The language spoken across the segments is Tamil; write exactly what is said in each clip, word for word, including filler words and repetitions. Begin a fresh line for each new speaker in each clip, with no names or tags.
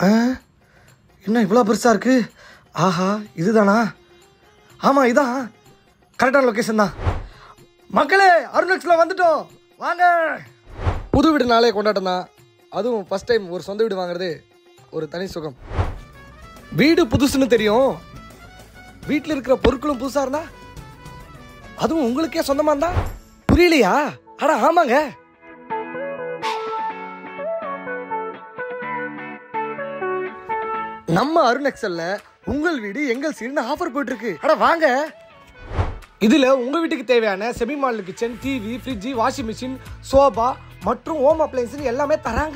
என்ன இவ்வளோ பெருசாக இருக்கு? ஆஹா, இதுதானா? ஆமாம், இதான் கரெக்டான லொக்கேஷன் தான். மக்களே, அருணெக்ஸில் வந்துட்டோம், வாங்க. புது வீடு நாளே கொண்டாட்டம் தான். அதுவும் ஃபஸ்ட் டைம் ஒரு சொந்த வீடு வாங்குறது ஒரு தனி சுகம். வீடு புதுசுன்னு தெரியும், வீட்டில் இருக்கிற பொருட்களும் புதுசாக இருந்தா, அதுவும் உங்களுக்கே சொந்தமாக இருந்தா புரியலையா? அட ஆமாங்க. நம்ம அருணெக்ஸல்ல உங்கள் வீடு எங்கள் சீடுன்னு ஆஃபர் போயிட்டு இருக்கு. அட வாங்க. இதுல உங்க வீட்டுக்கு தேவையான semi model kitchen, TV, fridge, washing machine, sofa மற்றும் ஹோம் அப்ளையன்ஸ் எல்லாமே தராங்க.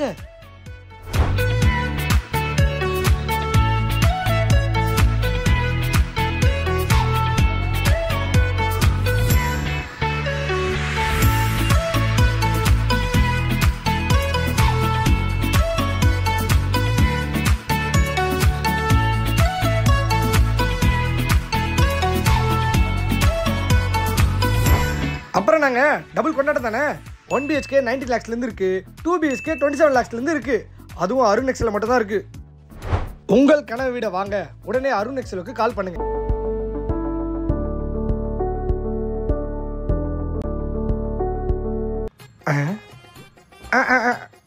அப்புறம் நாங்க டபுள் கொண்டாட்டம் தானே. ஒன் பிஹெச்கே நைன்டி லேக்ஸ்ல இருந்து இருக்கு, டூ பிஹெச்கே டுவெண்ட்டி செவன் லேக்ஸ்ல இருந்து இருக்கு. அதுவும் அருணெக்ஸில் மட்டும் தான் இருக்கு. உங்கள் கனவு வீடை வாங்க உடனே அருணெக்ஸலுக்கு கால் பண்ணுங்க.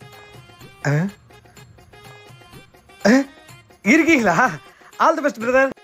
இருக்கீங்களா? All the best brother.